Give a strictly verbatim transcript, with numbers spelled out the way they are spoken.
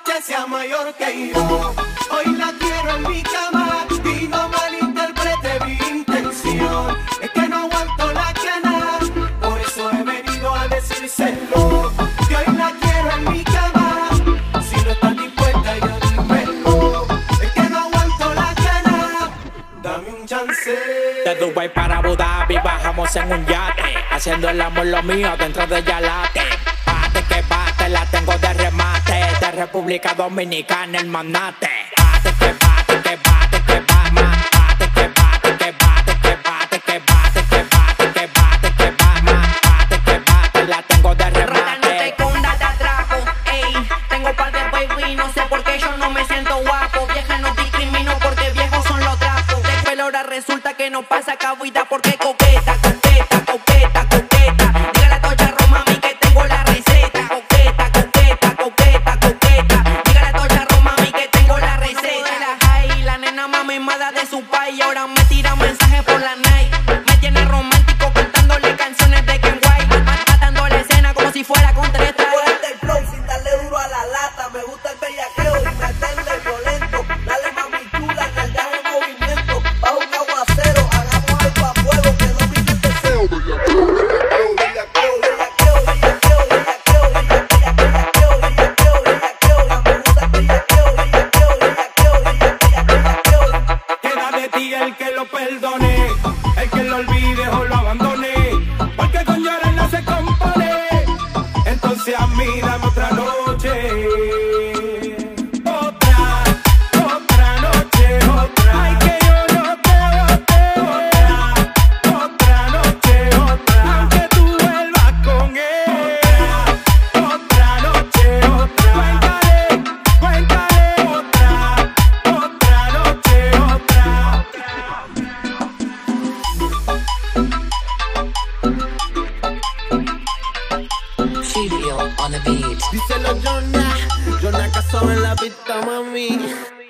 noche sea mayor que yo. Hoy la quiero en mi cama y no malinterprete mi intención. Es que no aguanto la cana, por eso he venido a decírselo. Que hoy la quiero en mi cama, si no estás dispuesta yo dímelo. Es que no aguanto la cana, dame un chance. De Dubai para Abu Dhabi bajamos en un yate, haciendo el amor lo mío dentro de Yalate. Bate que bate, la tengo de remate, de República Dominicana el manate. Bate que bate, que bate, que bate, bate que bate, que bate, que bate, que bate, que bate, que bate, que bate, bate que bate, la tengo de remate. Rata, no te escondas, te atraco, ey. Tengo par de baby, no sé por qué yo no me siento guapo. Vieja, no discrimino porque viejos son los trapos. Después ahora resulta que no pasa cabuita porque coqueta, coqueta, coqueta, coqueta. Dígale a Tocha Roma, mami, que tengo la receta. Coqueta, coqueta, coqueta, coqueta. Dígale a Tocha Roma, mami, que tengo la receta. Ay, la nena mami mada de su país y ahora me tira mensajes por la night. Me tiene romántico cantándole canciones de Ken White, matando la escena como si fuera con tres tragos. El flow sin darle duro a la lata. Me gusta el bellaqueo y meterle violento. Dale mami chula, que el en movimiento. Bajo un aguacero, hagamos algo a fuego que no pique el deseo. Bellaqueo, bellaqueo, bellaqueo, bellaqueo, bellaqueo, bellaqueo, bellaqueo, bellaqueo, bellaqueo. Me gusta el bellaqueo, bellaqueo, bellaqueo, bellaqueo, bellaqueo. Queda de ti el que lo perdone, el que lo olvide o lo abandone, porque con llorar no se compone. Entonces a mí dame otra noche, otra, otra noche, otra. Ay, que yo no te bote, otra, otra noche, otra. Aunque tú vuelvas con él, otra, otra noche, otra. Cuéntale, cuéntale, otra, otra noche, otra. Filio on the beat. Díselo Jonah, Jonah casado en la pista, mami.